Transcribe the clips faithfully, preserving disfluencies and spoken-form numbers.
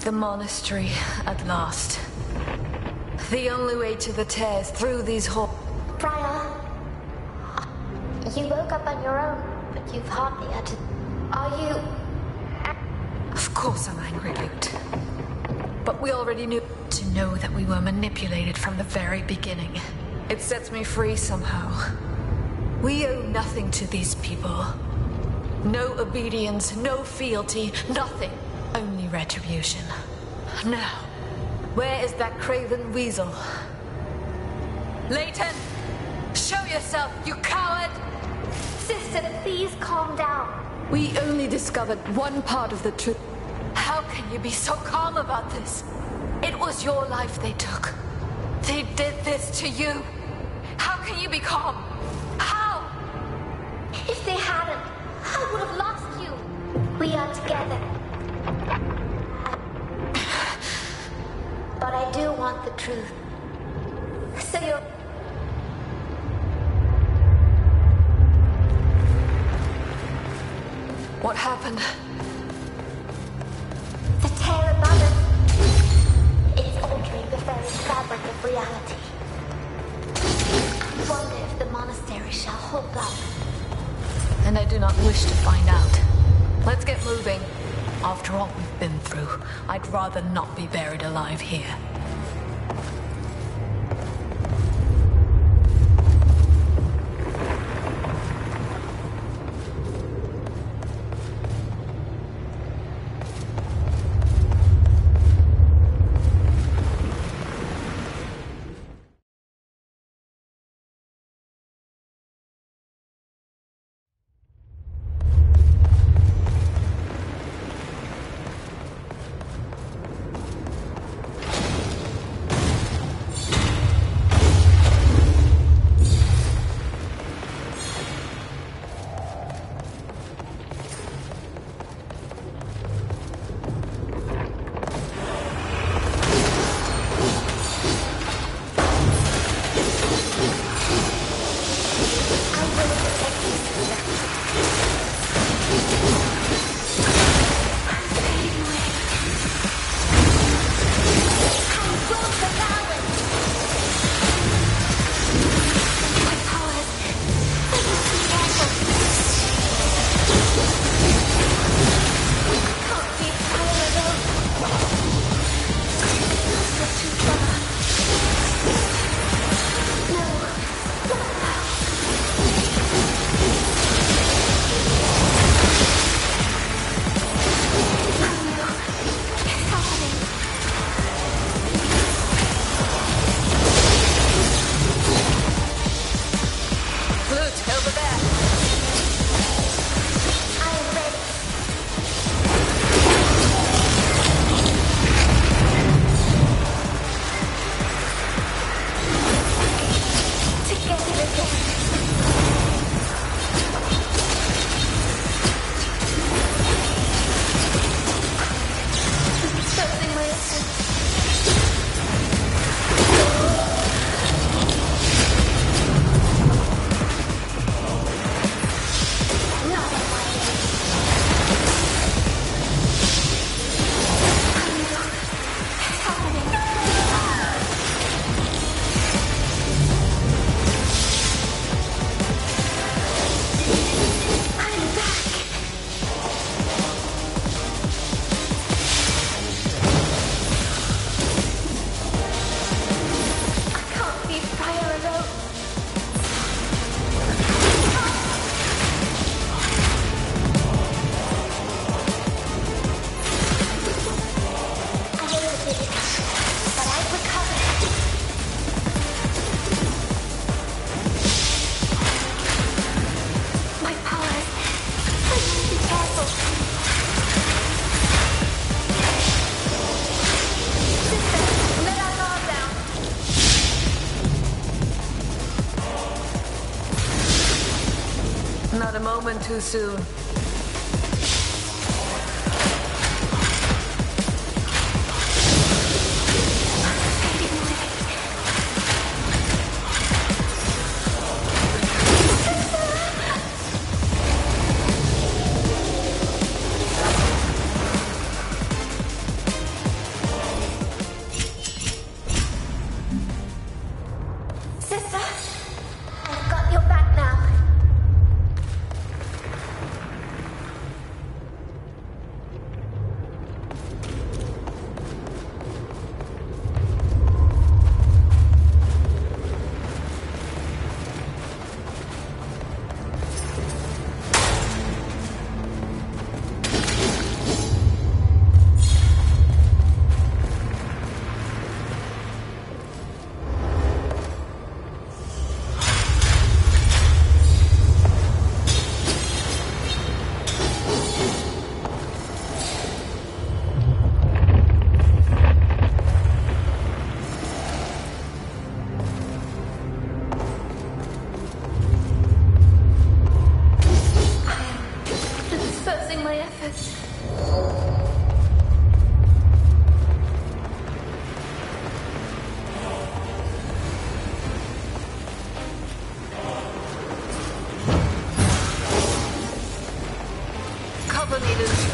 The monastery, at last. The only way to the Tears through these halls. Freya, you woke up on your own, but you've hardly uttered. Are you? Of course I'm angry, Lute. But we already knew to know that we were manipulated from the very beginning. It sets me free somehow. We owe nothing to these people. No obedience, no fealty, nothing. Only retribution. Now, where is that craven weasel? Leighton! Show yourself, you coward! Sister, please calm down. We only discovered one part of the truth. How can you be so calm about this? It was your life they took. They did this to you. How can you be calm? How? If they hadn't, I would have lost you. We are together. But I do want the truth. So you're... What happened? The tear above us. It's altering the very fabric of reality. I wonder if the monastery shall hold up. And I do not wish to find out. Let's get moving. After all we've been through, I'd rather not be buried alive here. Not a moment too soon. losing my efforts. Cover needed.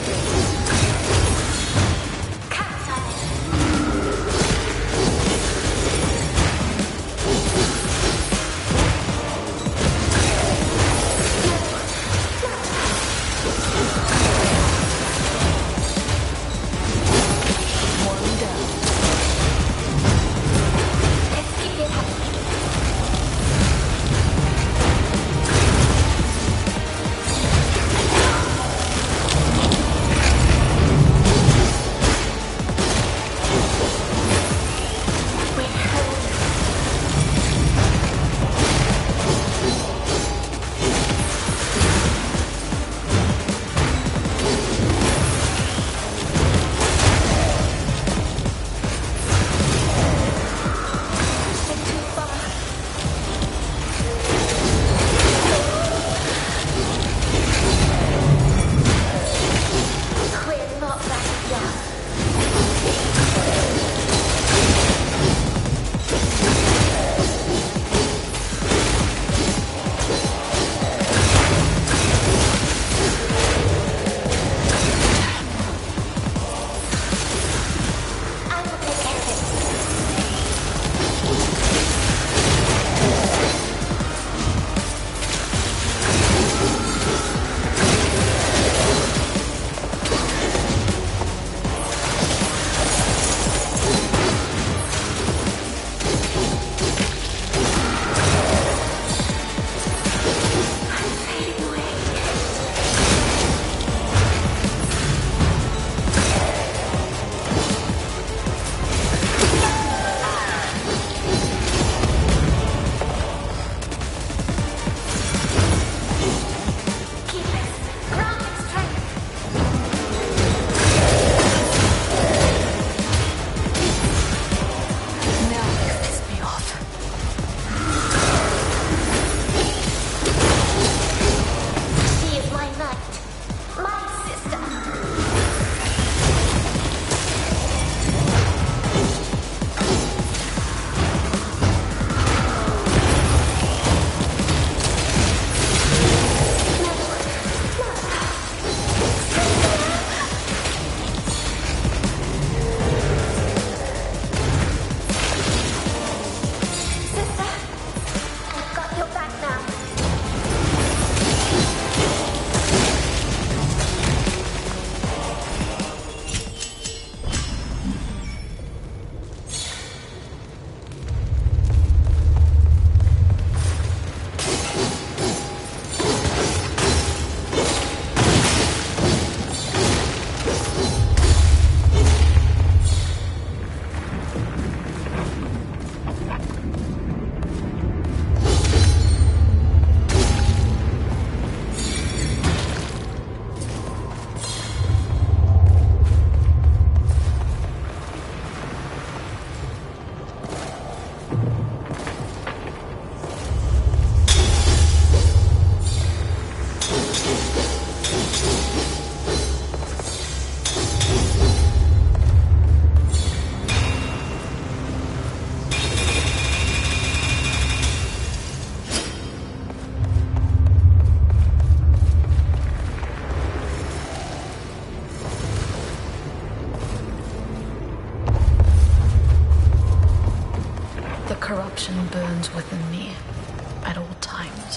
Corruption burns within me at all times.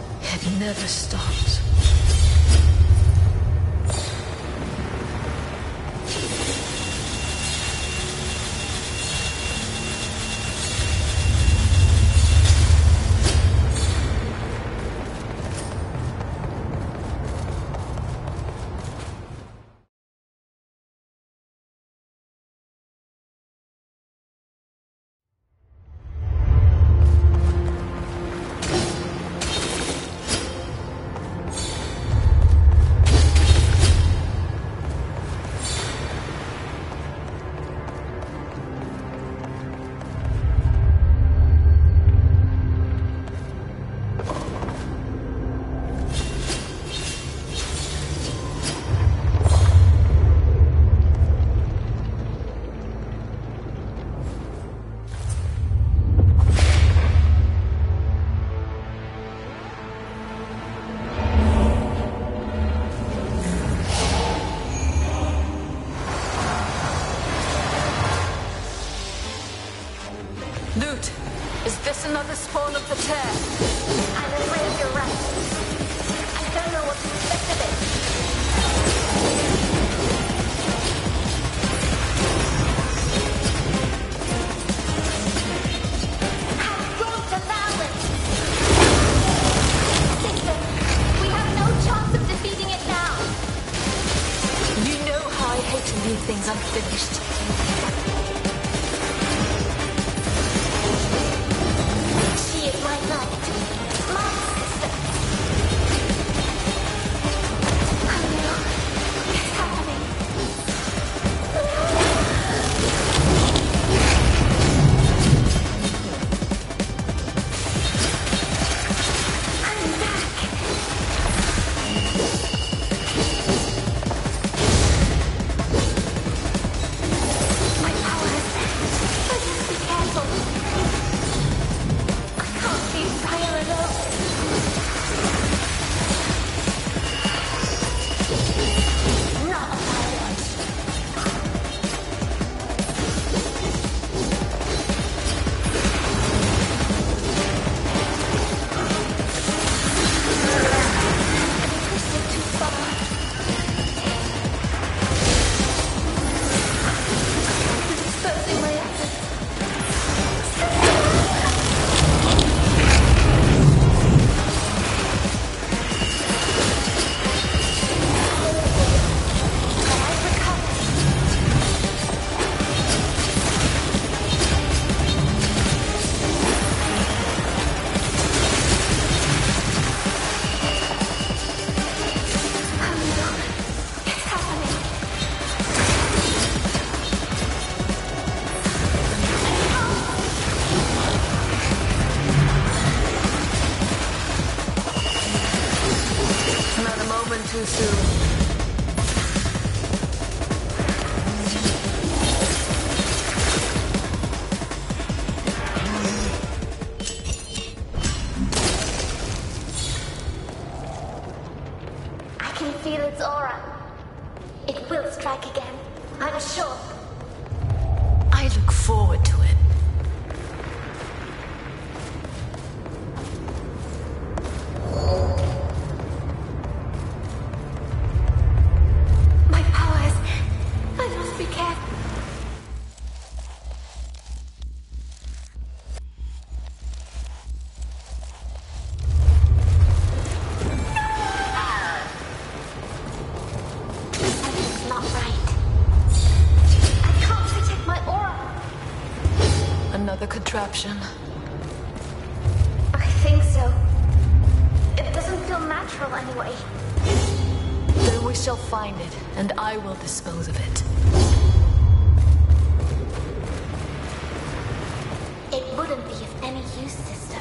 It never stops. just another spawn of the tear. I'm afraid you're right. I don't know what to expect of it. Have grown to balance. Sister, we have no chance of defeating it now. You know how I hate to leave things unfinished. She is my knight, my sister. I know it's happening. I'm back. My powers. I must be careful. I can't leave Raya alone. Not Raya. Twisted too far. Dispersing my efforts. I've recovered. Oh no, it's happening. Not a moment too soon. I can feel its aura. It will strike again, I'm sure. I look forward to it. My powers. I must be careful. Something's not right. I can't protect my aura. Another contraption. I think so. It doesn't feel natural anyway. Then we shall find it, and I will dispose of it. It wouldn't be of any use, sister.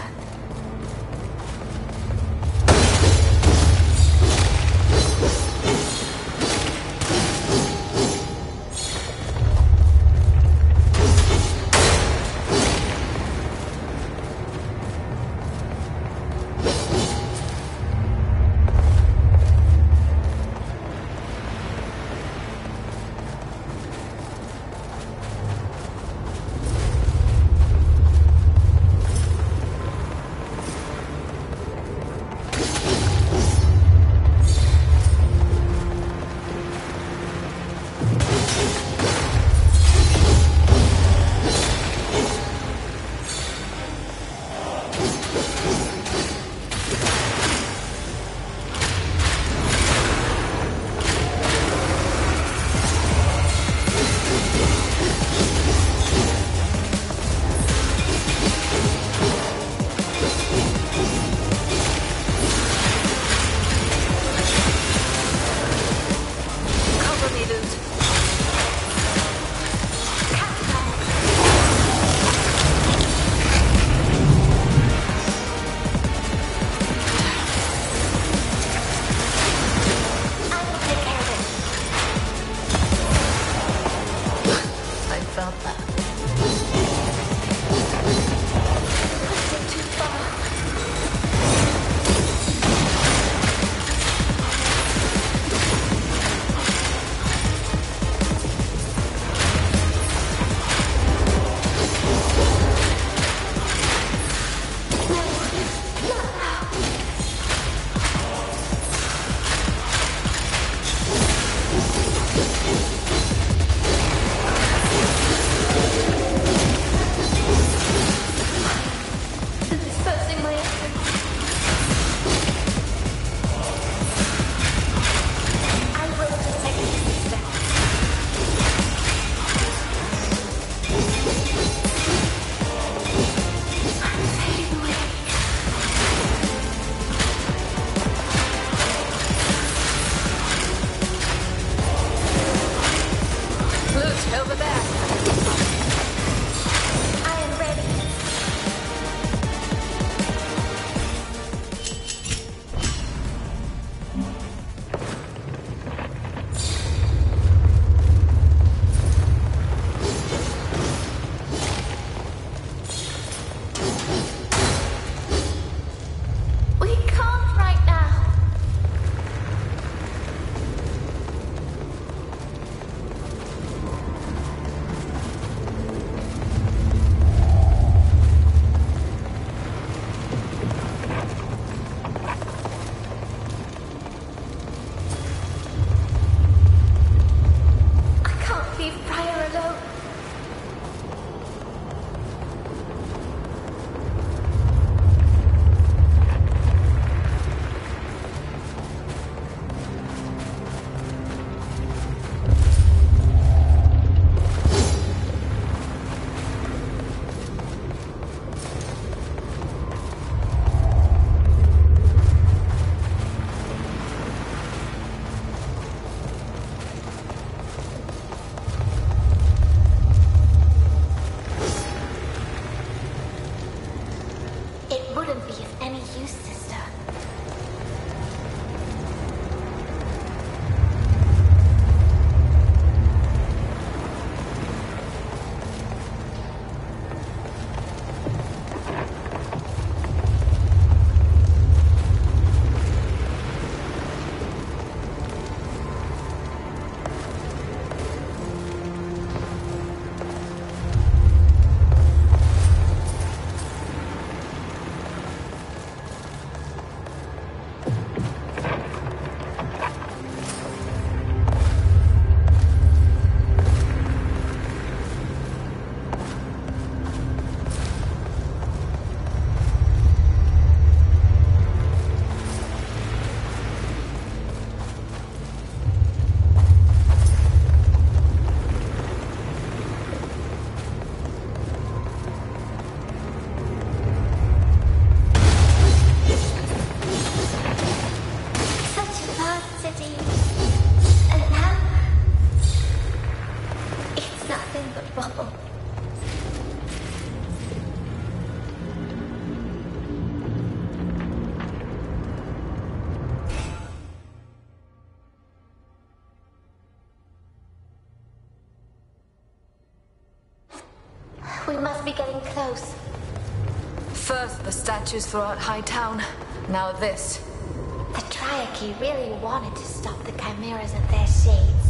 We must be getting close. First the statues throughout Hightown, now this. The Triarchy really wanted to stop the Chimeras at their shades.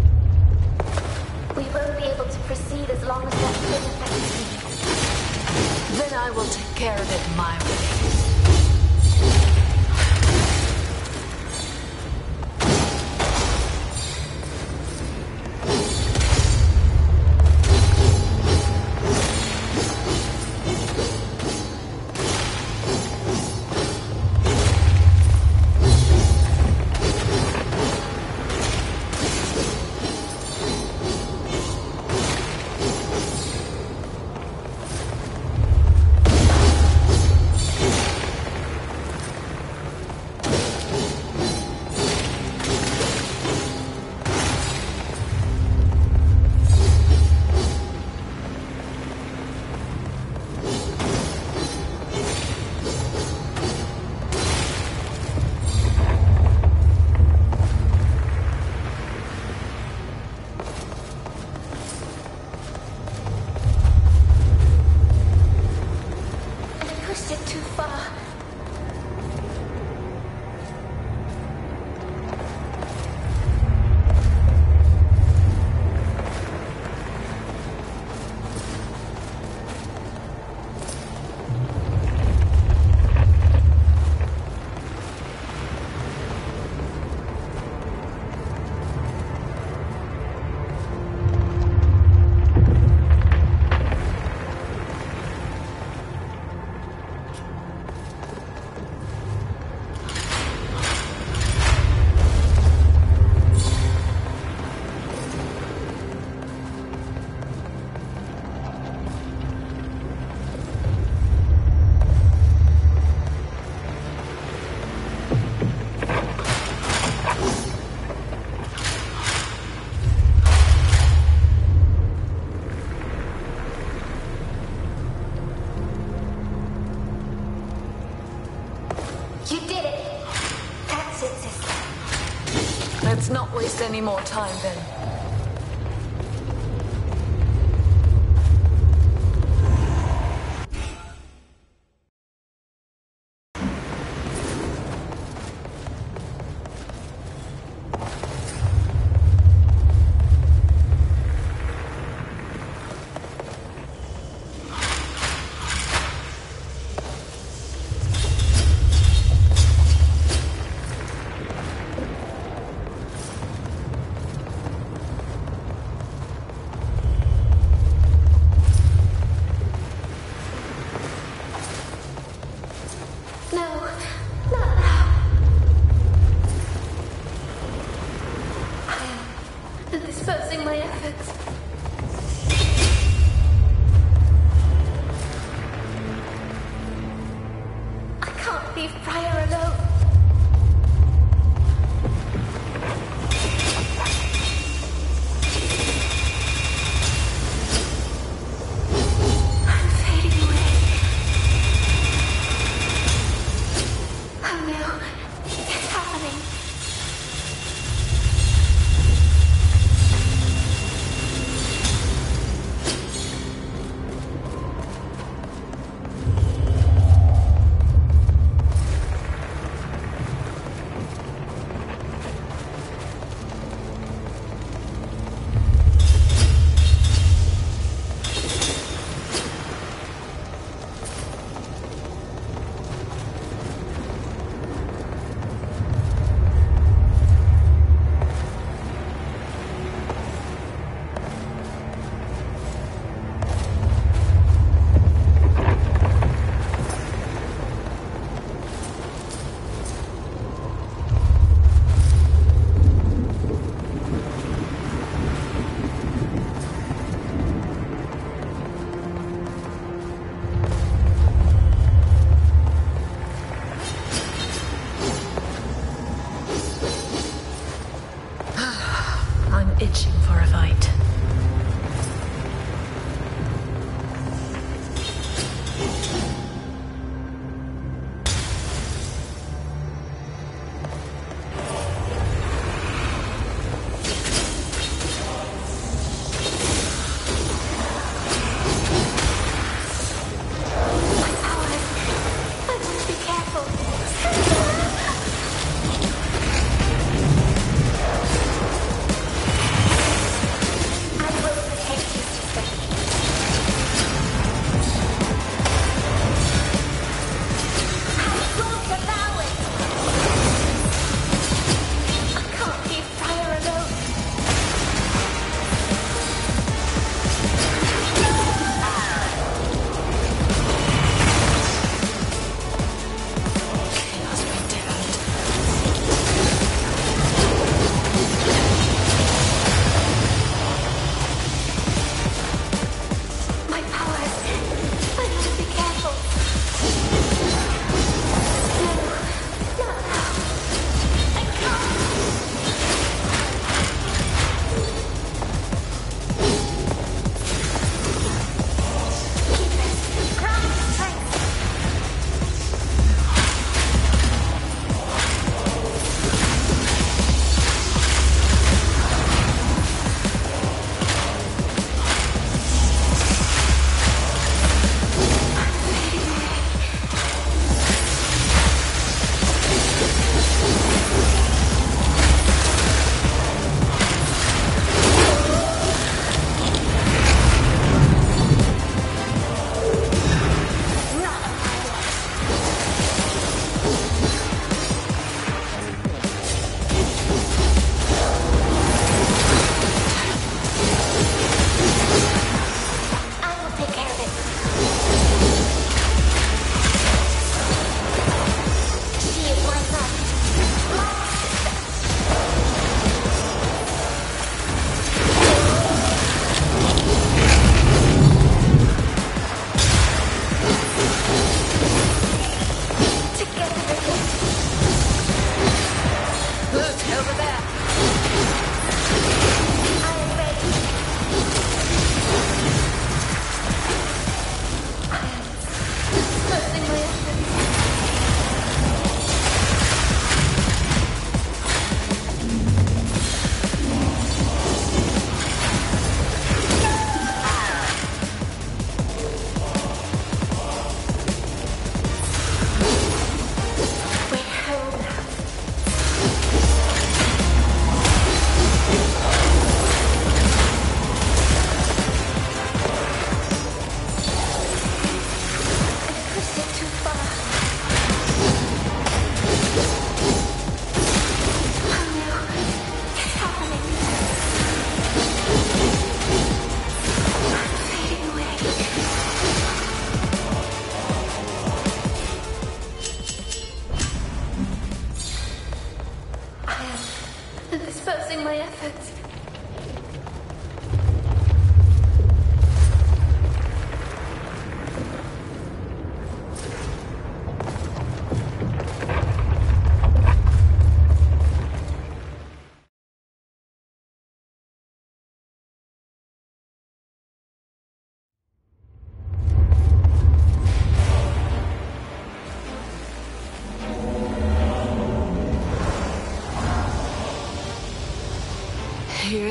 We won't be able to proceed as long as that thing affects me. Then I will take care of it my way. Let's not waste any more time then. Itching for a fight.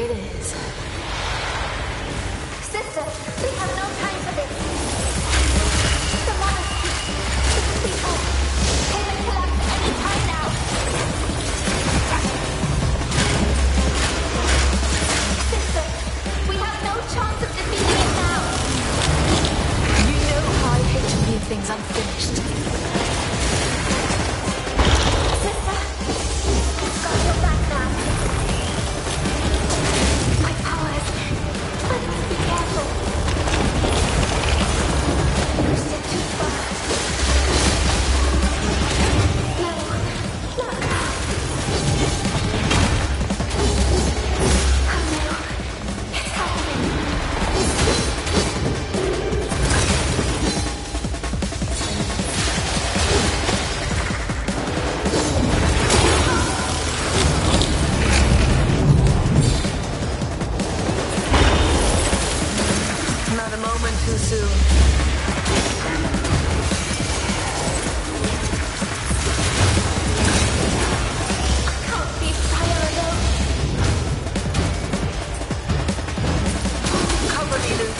it is. Sister, we have no time for this. The monastery, the people, they may collapse any time now. Sister, we have no chance of defeating it now. You know how I hate to leave things unfinished. Sister, it's got your back now. My powers. I must be careful. Pushed it too far. No, not now. Oh no, it's happening. Not a moment too soon. Can't be fire alone. Cover me, Luke.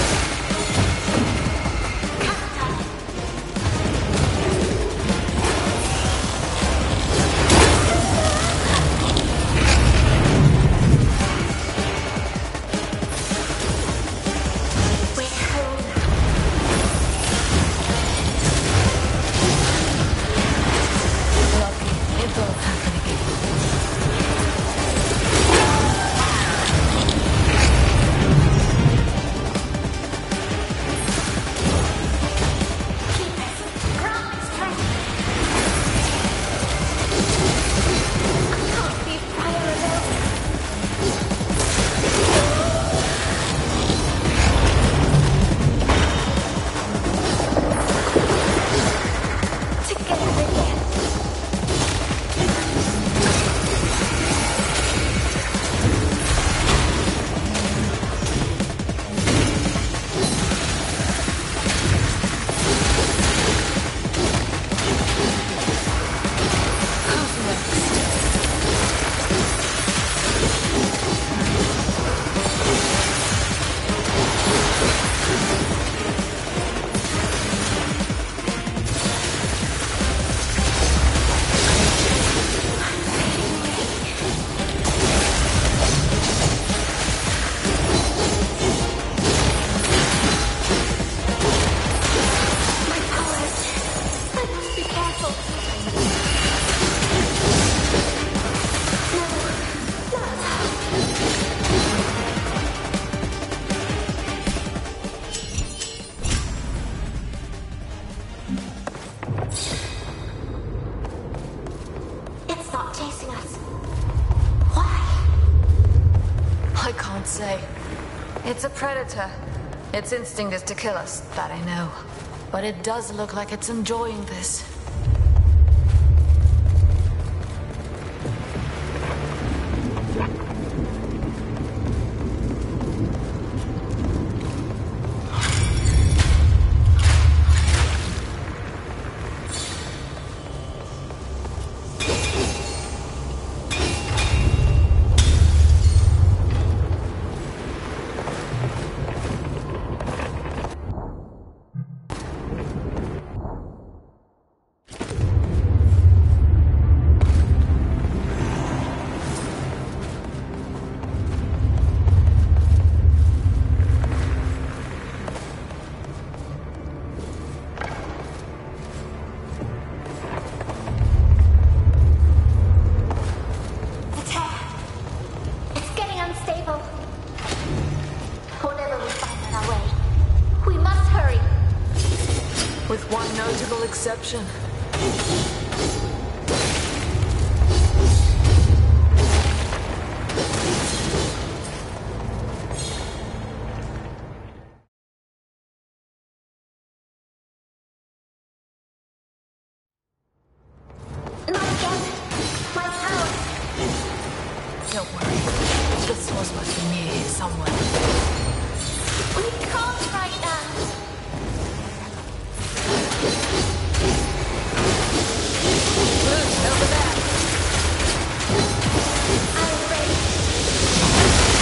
Cacti. We're home. Lucky, it won't happen again. Keep it. Grant strength. Can't be fire alone. Together again. Who's next? My powers. I must be careful. No, not now. It's not chasing us. Why? I can't say. It's a predator. Its instinct is to kill us, that I know. But it does look like it's enjoying this. The tear. It's getting unstable. Whatever we find on our way, we must hurry. With one notable exception. Not again. My power. Don't worry. The source must be near here somewhere. We can't right now. Look, over there. I'm ready.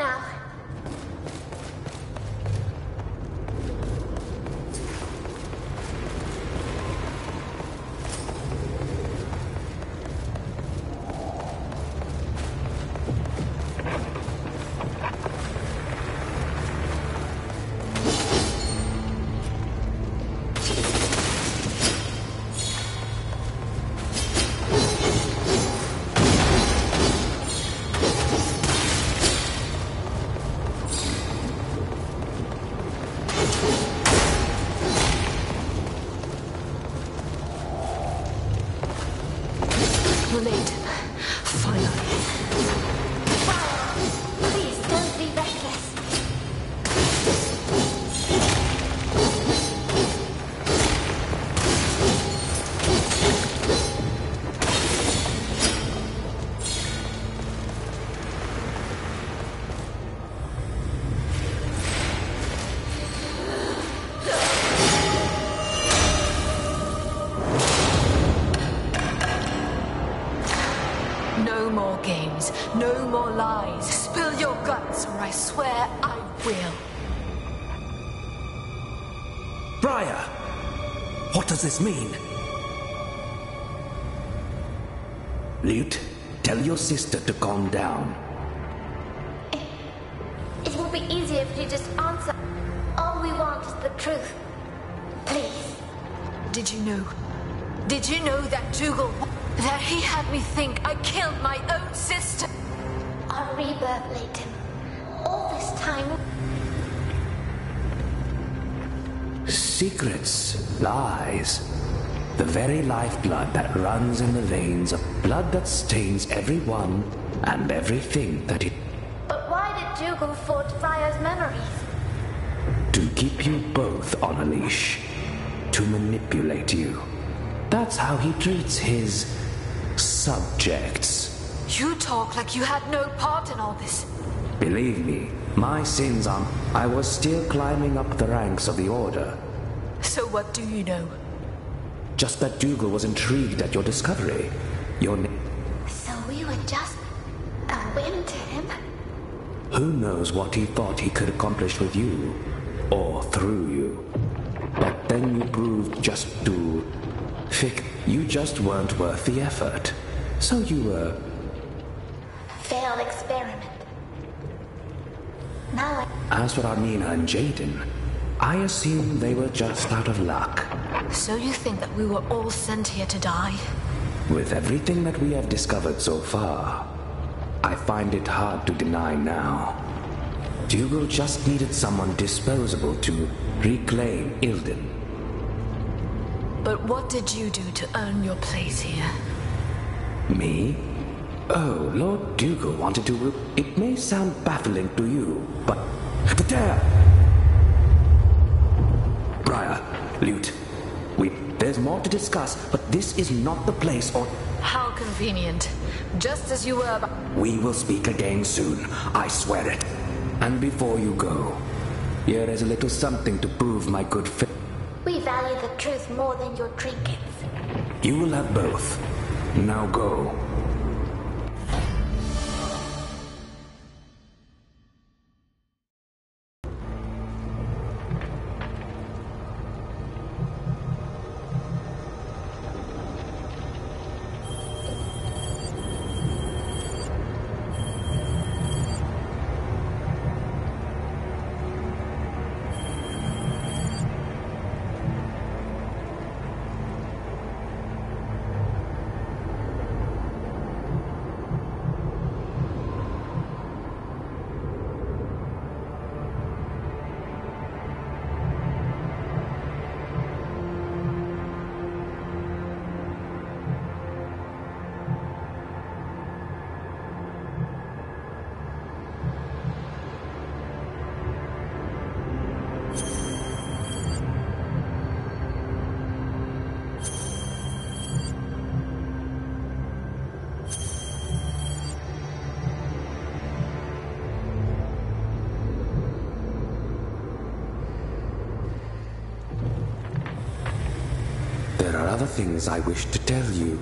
now. No more games, no more lies. Spill your guts, or I swear I will. Briar! What does this mean? Lute, tell your sister to calm down. It, it will be easier if you just answer. All we want is the truth. Please. Did you know? Did you know that Dougal... that he had me think I killed my own sister? Our rebirth, Leighton. All this time... Secrets, lies. The very lifeblood that runs in the veins of blood that stains everyone and everything that it... But why did Dougal forge Briar's memories? To keep you both on a leash. To manipulate you. That's how he treats his... subjects. You talk like you had no part in all this. Believe me, my sins are... I was still climbing up the ranks of the Order. So what do you know? Just that Dougal was intrigued at your discovery. Your name... So we were just a whim to him? Who knows what he thought he could accomplish with you, or through you. But then you proved just to... Fick, you just weren't worth the effort. So you were... Failed experiment. Now I... As for Armina and Jaden, I assume they were just out of luck. So you think that we were all sent here to die? With everything that we have discovered so far, I find it hard to deny now. Dougal just needed someone disposable to reclaim Ilden. But what did you do to earn your place here? Me? Oh, Lord Dougal wanted to... It may sound baffling to you, but... But there! Briar, Lute, we... There's more to discuss, but this is not the place or... How convenient. Just as you were about... We will speak again soon, I swear it. And before you go, here is a little something to prove my good faith. We value the truth more than your trinkets. You will have both. Now go. There are other things I wish to tell you.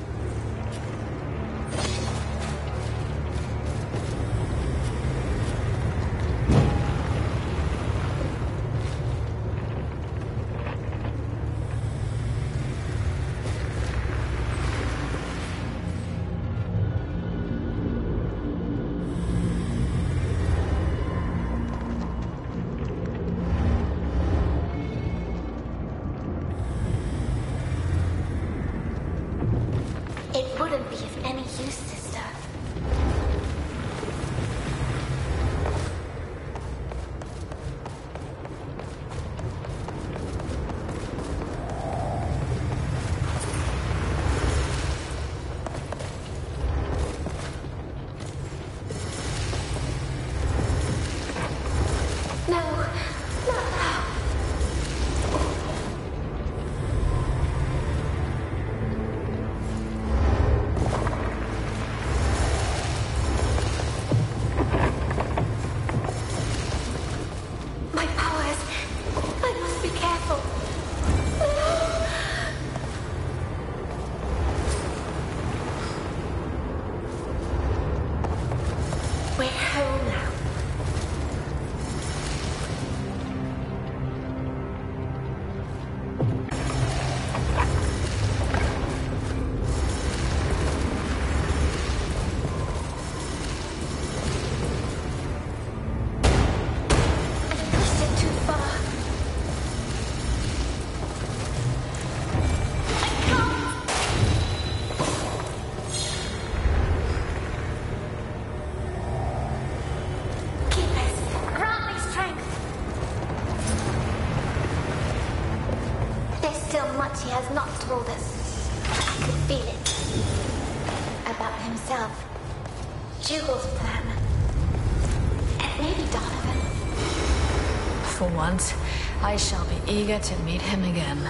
much he has not told us. I could feel it. About himself. Jugal's plan. And maybe Donovan. For once, I shall be eager to meet him again.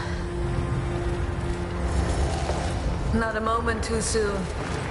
Not a moment too soon.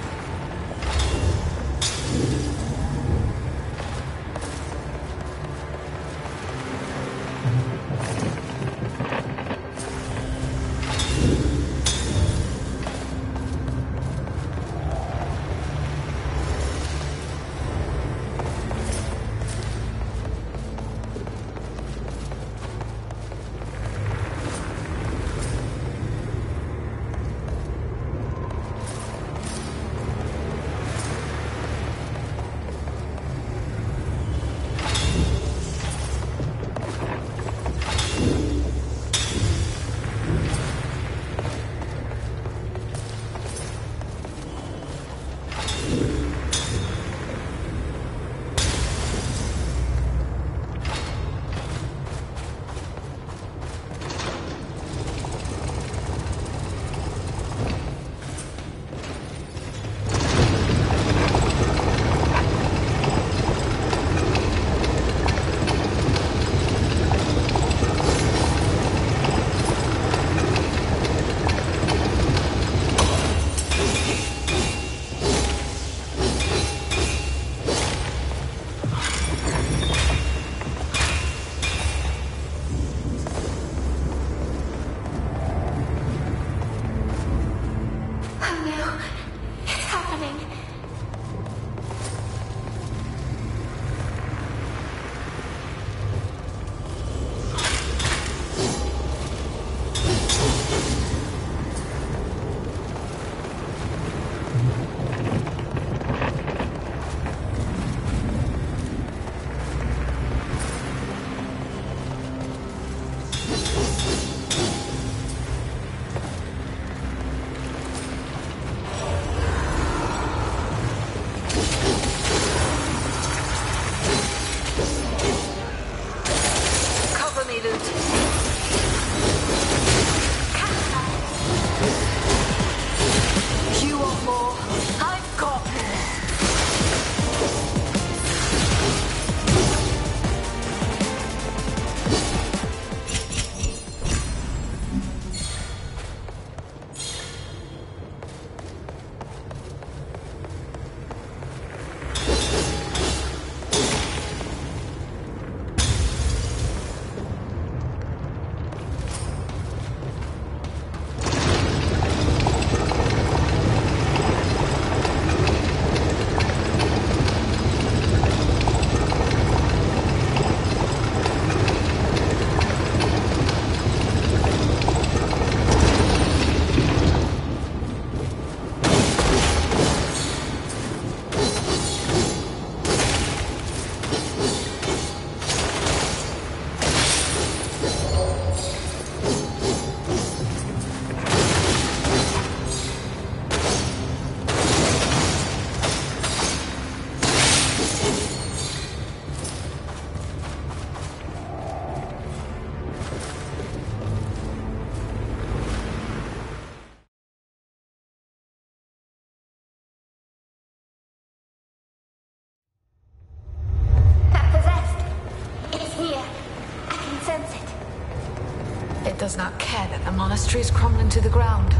It does not care that the monastery is crumbling to the ground.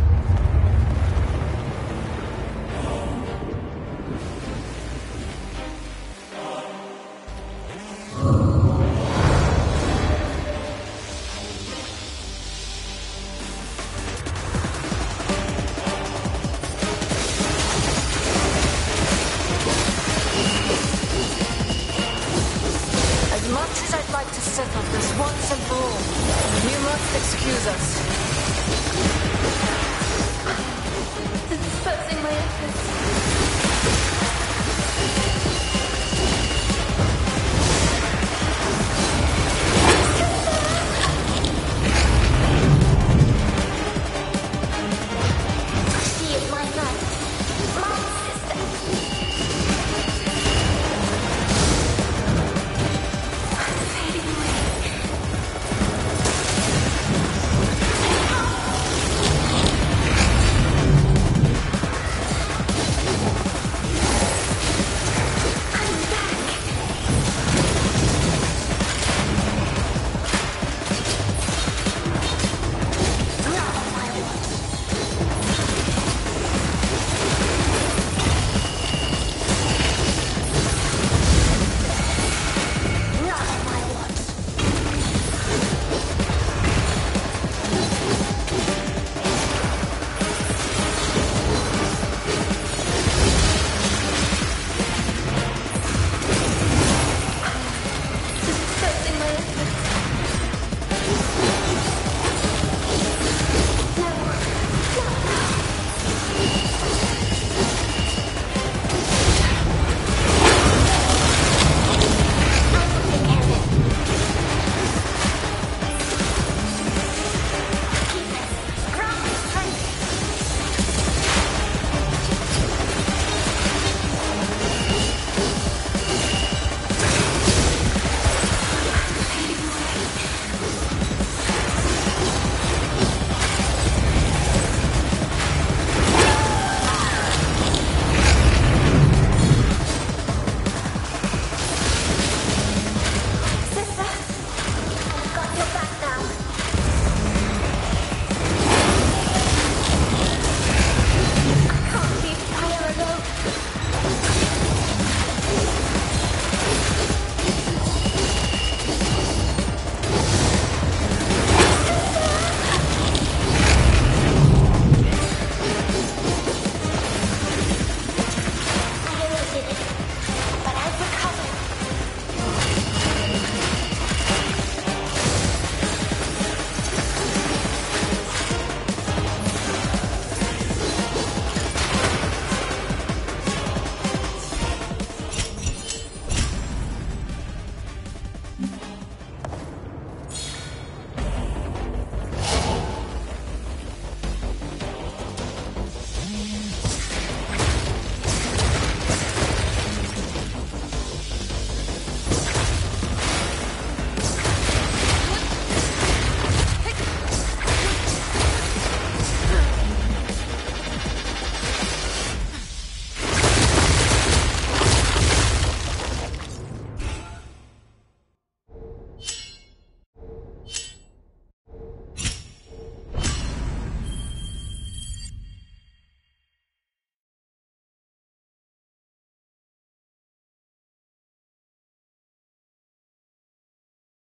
As much as I'd like to settle this once and for all, you must excuse us. Dispersing my efforts.